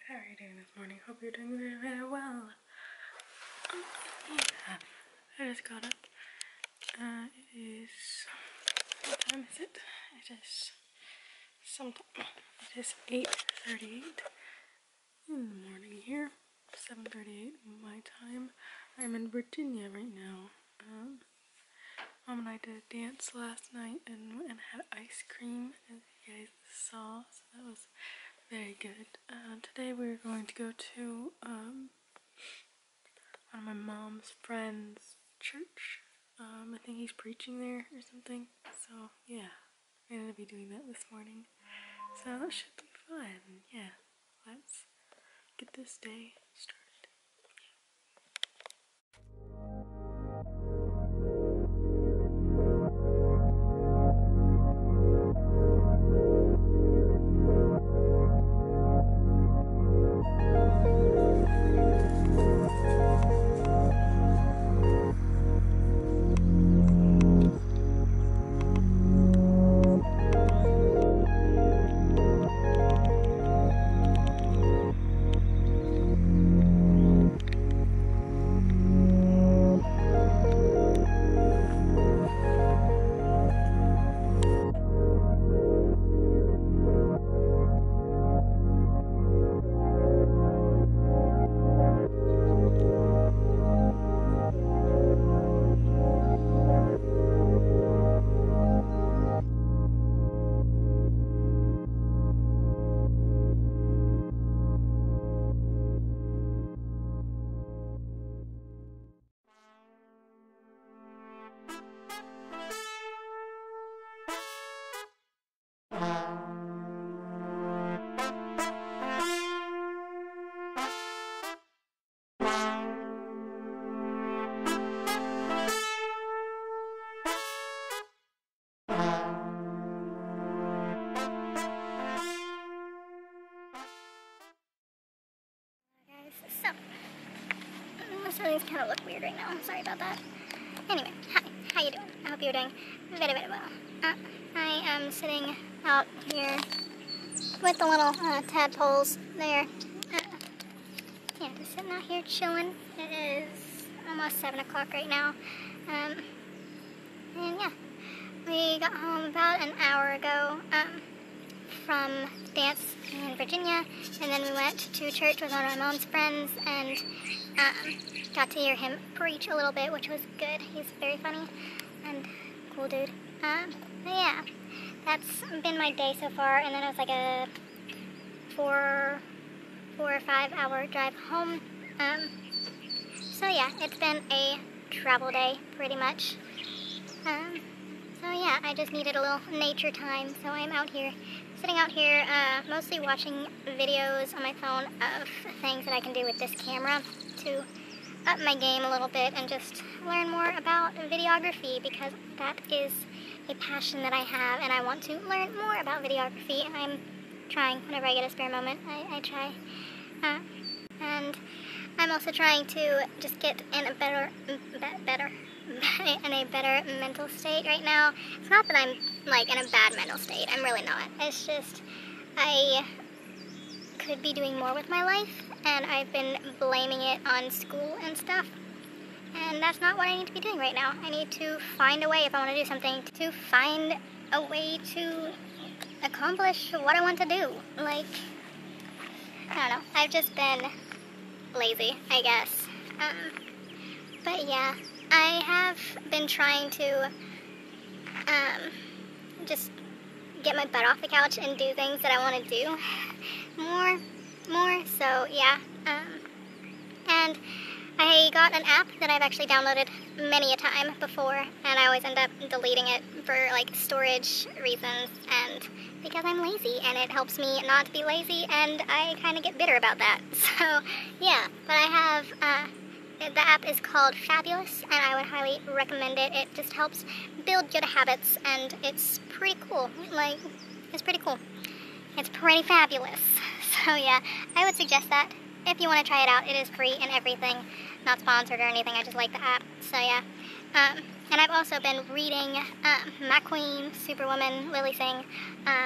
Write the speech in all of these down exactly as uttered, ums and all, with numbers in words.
How are you doing this morning? Hope you're doing very, very well. Um, yeah, I just got up. Uh, it is, what time is it? It is sometime, it is eight thirty-eight in the morning here, seven thirty-eight my time. I'm in Virginia right now. Um, Mom and I did a dance last night and, and had ice cream, as you guys saw, so that was very good. Uh, today we're going to go to um, one of my mom's friends' church. Um, I think he's preaching there or something. So yeah, we're gonna be doing that this morning. So that should be fun. Yeah, let's get this day started. So, some of these kind of look weird right now. Sorry about that. Anyway, hi. How you doing? I hope you're doing very, very well. Uh, I am sitting out here with the little uh, tadpoles there. Uh, yeah, just sitting out here chilling. It is almost seven o'clock right now. Um, and yeah, we got home about an hour ago um, from dance in Virginia, and then we went to church with one of my mom's friends and um, got to hear him preach a little bit, which was good. He's very funny and cool dude. Um, but yeah, that's been my day so far, and then it was like a four, four or five hour drive home. Um, so yeah, it's been a travel day pretty much. Um, so yeah, I just needed a little nature time, so I'm out here, sitting out here, uh, mostly watching videos on my phone of things that I can do with this camera to up my game a little bit and just learn more about videography, because that is a passion that I have and I want to learn more about videography. I'm trying, whenever I get a spare moment, I, I try. Uh, and I'm also trying to just get in a better, be better, in a better mental state right now. It's not that I'm like in a bad mental state, I'm really not. It's just, I could be doing more with my life, and I've been blaming it on school and stuff, and that's not what I need to be doing right now. I need to find a way, if I want to do something, to find a way to accomplish what I want to do. Like, I don't know, I've just been lazy, I guess. Um, but yeah, I have been trying to um, just get my butt off the couch and do things that I want to do more, more, so yeah. Um, and I got an app that I've actually downloaded many a time before, and I always end up deleting it for like storage reasons and because I'm lazy, and it helps me not to be lazy, and I kind of get bitter about that. So yeah, but I have, uh, the app is called Fabulous, and I would highly recommend it. It just helps build good habits, and it's pretty cool. Like, it's pretty cool. It's pretty fabulous. So yeah, I would suggest that. If you want to try it out, it is free and everything. Not sponsored or anything, I just like the app. So yeah. Um, and I've also been reading um, McQueen, Superwoman, Lily Singh. Um,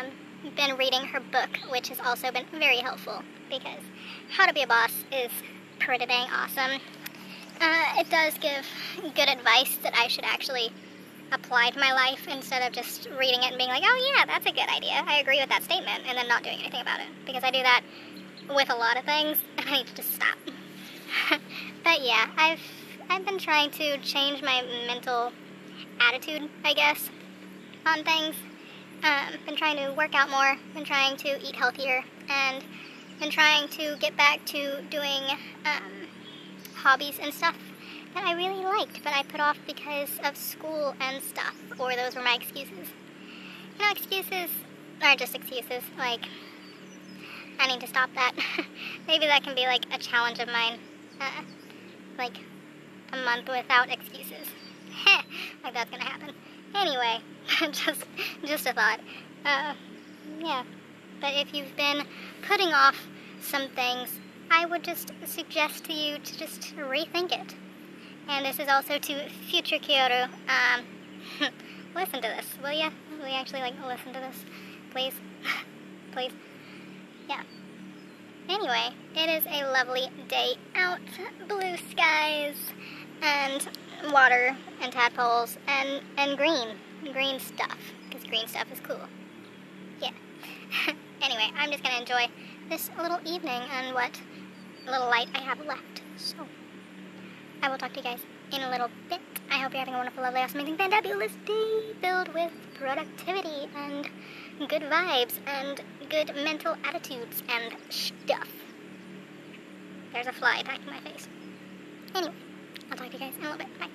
been reading her book, which has also been very helpful because How to Be a Boss is pretty dang awesome. Uh, it does give good advice that I should actually apply to my life instead of just reading it and being like, oh yeah, that's a good idea. I agree with that statement, and then not doing anything about it. Because I do that with a lot of things, and I need to just stop. But yeah, I've I've been trying to change my mental attitude, I guess, on things. Um, been trying to work out more, been trying to eat healthier, and been trying to get back to doing um, hobbies and stuff that I really liked, but I put off because of school and stuff, or those were my excuses. You know, excuses are just excuses. Like, I need to stop that. Maybe that can be like a challenge of mine. Uh, like, a month without excuses. Like that's gonna happen. Anyway, just just a thought. Uh, yeah. But if you've been putting off some things, I would just suggest to you to just rethink it. And this is also to future Kyoto. Um, listen to this, will ya? Will you actually like listen to this, please? Please. Yeah. Anyway, it is a lovely day out. Blue skies and water and tadpoles and and green, green stuff, because green stuff is cool. Yeah. Anyway, I'm just gonna enjoy this little evening and what little light I have left. So, I will talk to you guys in a little bit. I hope you're having a wonderful, lovely, awesome, amazing, fantabulous day filled with productivity and good vibes and good mental attitudes and stuff. There's a fly attacking my face. Anyway, I'll talk to you guys in a little bit. Bye.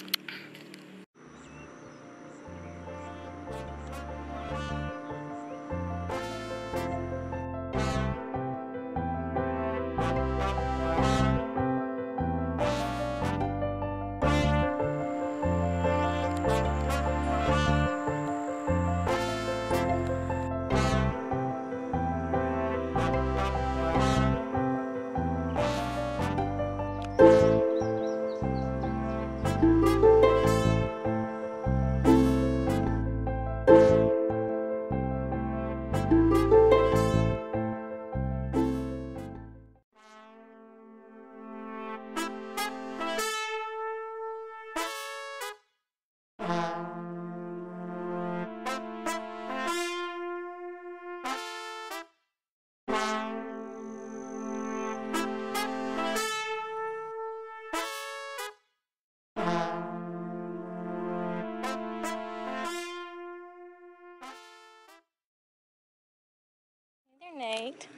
Nate.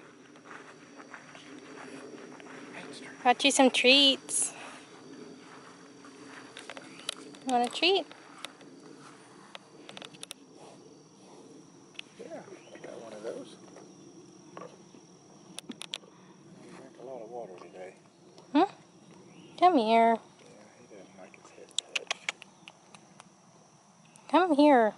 Got you some treats. Want a treat? Yeah, I got one of those. He drank a lot of water today. Hmm? Come here. Yeah, he doesn't like his head touched. Come here.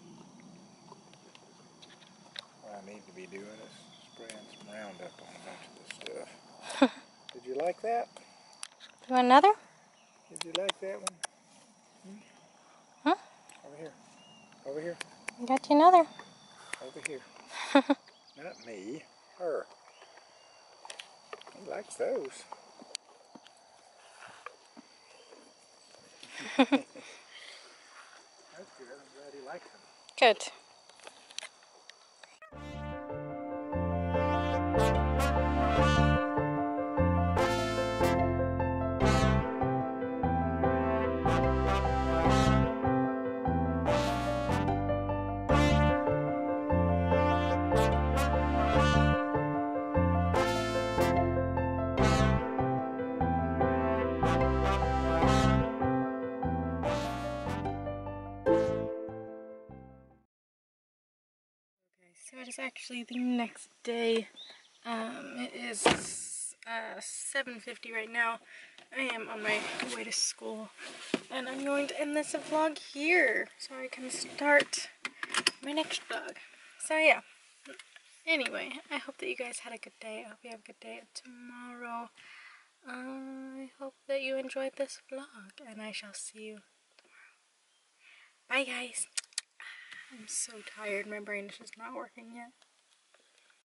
What I need to be doing is spraying some Roundup on a bunch of this stuff. Did you like that? You want another? Did you like that one? Hmm? Huh? Over here. Over here. Got you another. Over here. Not me. Her. He likes those. That's good. I'm glad he likes them. Good. So it is actually the next day. Um, it is uh, seven fifty right now. I am on my way to school, and I'm going to end this vlog here so I can start my next vlog. So yeah. Anyway, I hope that you guys had a good day. I hope you have a good day tomorrow. Uh, I hope that you enjoyed this vlog, and I shall see you tomorrow. Bye, guys. I'm so tired. My brain is just not working yet.